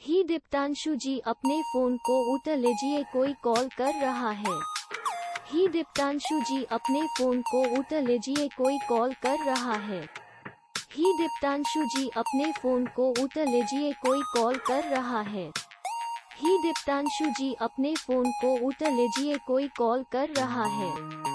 ही दीप्तांशु जी अपने फोन को उठा लीजिए, कोई कॉल कर रहा है। ही दीप्तांशु जी अपने फोन को उठा लीजिए, कोई कॉल कर रहा है। ही दीप्तांशु जी अपने फोन को उठा लीजिए, कोई कॉल कर रहा है। ही दीप्तांशु जी अपने फोन को उठा लीजिए, कोई कॉल कर रहा है।